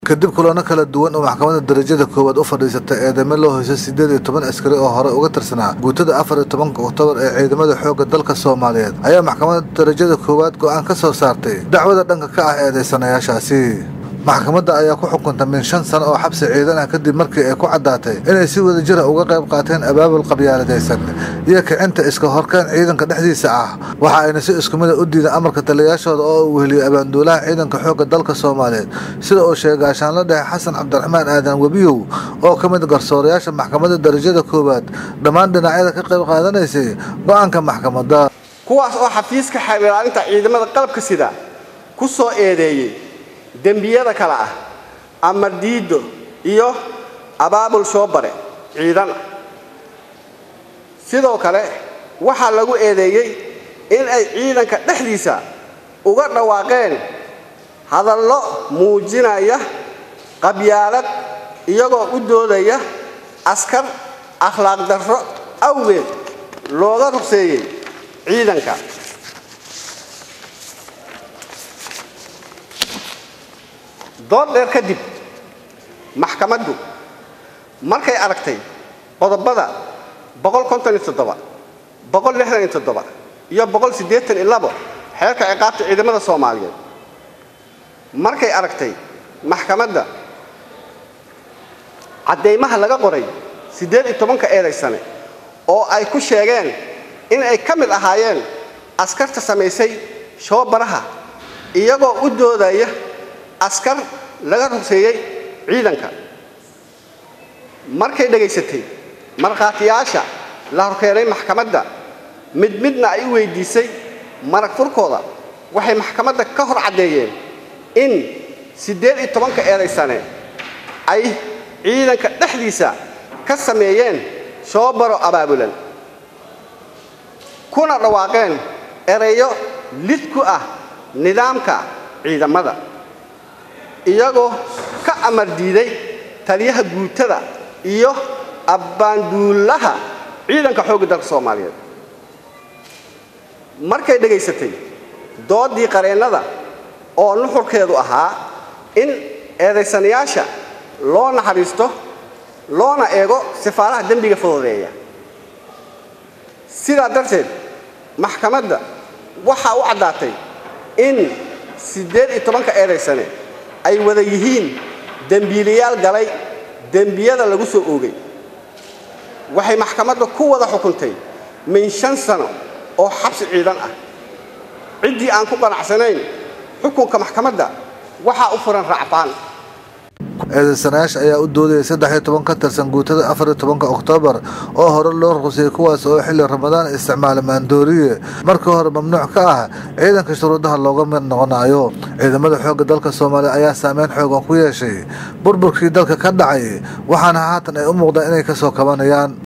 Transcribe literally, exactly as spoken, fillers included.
kadib kulana kala duwan oo maxkamadda darajada koowaad u fadhiisatay eedeymo loo hoysay sideed iyo toban askari oo hore uga tirsanaa guutada afar iyo tobanka Oktoobar ee ciidamada xoogga dalka Soomaaliyeed ayaa maxkamadda darajada koowaad go'aan ka soo saartay dacwada dhanka ka ah eedeysanayaashaasi. maxkamadda ayaa ku xukuntay min shan sano oo xabsi ciidan ah kadib markii ay ku cadaatay inay si wada jir ah uga qayb qaateen abaabul qabyaaladaysan iyo kicinta iska horkeen ciidanka dhexdiisa ah. waxa ayna si isku mid ah u diideen amarka taliyayaashooda oo uu weheliyay abaanduulaha ciidanka xoogga dalka Soomaaliyeed sida uu sheegay gaashaanle dhexe Xasan Cabdiraxmaan Aadan Wabiyow oo ka mid garsoorayaasha maxkamadda darajada koowaad dhammaan dhinacyada ka qayb qaadanaysay go'aanka maxkamadda, kuwaas oo xafiiska xeelaalinta ciidamada qalabka sida ku soo eedeeyay dambiyada kala ah ama diido iyo abaabul soo bare ciidan. sidoo kale waxa lagu eedeeyay in ay ciidanka dhexdiisa uga dhawaaqeen hadallo muujinaya qabyaalad iyagoo u doodaya askar akhlaaq darro awgeed looga ruqseeyay ciidanka. dood dheer kadib maxkamaddu markay aragtay qodobada boqol konton iyo toddoba, boqol lixdan iyo toddoba iyo boqol siddeetan iyo labo xeerka ciqaabta ciidamada Soomaaliyeed, markay aragtay maxkamadda cadeymaha laga qoray siddeed iyo tobanka eedeysane oo ay ku sheegeen in ay ka mid ahaayeen askarta samaysay shoobaraha iyagoo u doodaya askar laga ruqseeyay ciidanka. markay dhageysatay markhaatiyaasha la horkeenay maxkamadda mid midna ay u weydiisay marag furkooda, waxay maxkamadda ka hor cadeeyeen in siddeed iyo tobanka eedeysane ay ciidanka dhexdiisa ka sameeyeen shoobaro abaabulan kuna dhawaaqeen ereyo lid ku ah nidaamka ciidamada iyagoo ka amar diiday taliyaha guutada iyo abaanduulaha ciidanka xoogga dalka Soomaaliyeed. markay dhageysatay doodii qareennada oo nuxurkeedu ahaa in eedeysanayaasha loo naxariisto loona eego sifaaraha dambiga fududeeya, sidaa darteed maxkamadda waxa u cadaatay in siddeed iyo tobanka eedeysane ay wada yihiin dambiilayaal galay dambiyada lagu soo oogay. waxay maxkamadda ku wada xukuntay min shan sano oo xabsi ciidan ah. ciddii aan ku qanacsanayn xukunka maxkamadda waxa u furan raacfaan. eedeysanayaasha ayaa u doodayay saddex iyo toban ka tirsan guutada afar iyo tobanka Oktoobar oo hore loo ruqsiyay kuwaas oo xilli Ramadaan isticmaala maandooriye markii hore mamnuuc ka ah ciidanka shuruudaha looga mid noqonayo. ciidamada xoogga dalka Soomaaliya ayaa saameyn xooggan ku yeeshay burburkii dalka ka dhacay waxaana haatan ay u muuqdaan inay ka soo kabanayaan.